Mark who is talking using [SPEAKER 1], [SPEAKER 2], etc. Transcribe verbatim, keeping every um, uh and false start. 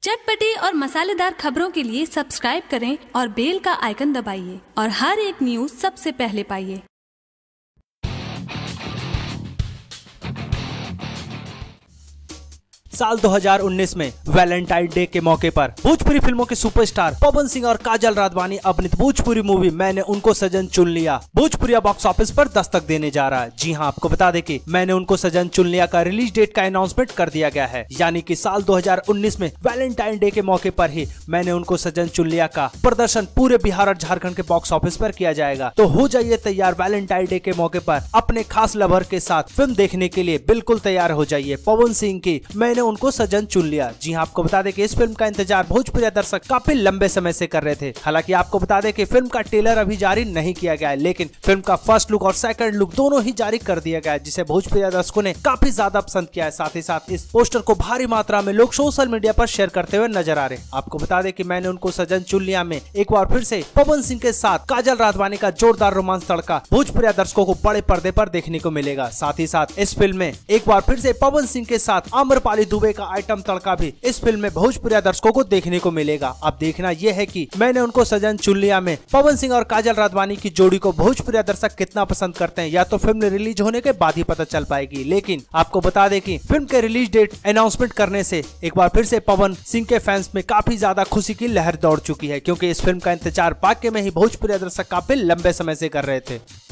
[SPEAKER 1] चटपटी और मसालेदार खबरों के लिए सब्सक्राइब करें और बेल का आइकन दबाइए और हर एक न्यूज़ सबसे पहले पाइए।
[SPEAKER 2] साल दो हज़ार उन्नीस में वैलेंटाइन डे के मौके पर भोजपुरी फिल्मों के सुपरस्टार पवन सिंह और काजल राघवानी अभिनीत भोजपुरी मूवी मैंने उनको सजन चुन लिया भोजपुरी बॉक्स ऑफिस पर दस्तक देने जा रहा है। जी हां, आपको बता दें कि मैंने उनको सजन चुन लिया का रिलीज डेट का अनाउंसमेंट कर दिया गया है, यानी कि साल दो हज़ार उन्नीस में वैलेंटाइन डे के मौके पर ही मैंने उनको सजन चुन लिया का प्रदर्शन पूरे बिहार और झारखंड के बॉक्स ऑफिस पर किया जाएगा। तो हो जाइए तैयार, वैलेंटाइन डे के मौके पर अपने खास लवर के साथ फिल्म देखने के लिए बिल्कुल तैयार हो जाइए। पवन सिंह की मैंने उनको सजन चुन लिया। जी हां, आपको बता दें कि इस फिल्म का इंतजार भोजपुरी दर्शक काफी लंबे समय से कर रहे थे। हालांकि आपको बता दें कि फिल्म का ट्रेलर अभी जारी नहीं किया गया है, लेकिन फिल्म का फर्स्ट लुक और सेकंड लुक दोनों ही जारी कर दिया गया है, जिसे भोजपुरी दर्शकों ने काफी ज्यादा पसंद किया है। साथ ही साथ इस पोस्टर को भारी मात्रा में लोग सोशल मीडिया पर शेयर करते हुए नजर आ रहे हैं। आपको बता दें कि मैंने उनको सजन चुन लिया में एक बार फिर से पवन सिंह के साथ काजल राघवानी का जोरदार रोमांस तड़का भोजपुरी दर्शकों को बड़े पर्दे पर देखने को मिलेगा। साथ ही साथ इस फिल्म में एक बार फिर से पवन सिंह के साथ आम्रपाली दुबे का आइटम तड़का भी इस फिल्म में भोजपुरी दर्शकों को देखने को मिलेगा। अब देखना यह है कि मैंने उनको सजन चुन लिया में पवन सिंह और काजल राघवानी की जोड़ी को भोजपुरी दर्शक कितना पसंद करते हैं, या तो फिल्म रिलीज होने के बाद ही पता चल पाएगी। लेकिन आपको बता दें कि फिल्म के रिलीज डेट अनाउंसमेंट करने से एक बार फिर से पवन सिंह के फैंस में काफी ज्यादा खुशी की लहर दौड़ चुकी है, क्योंकि इस फिल्म का इंतजार वाकई में ही भोजपुरी दर्शक काफी लंबे समय से कर रहे थे।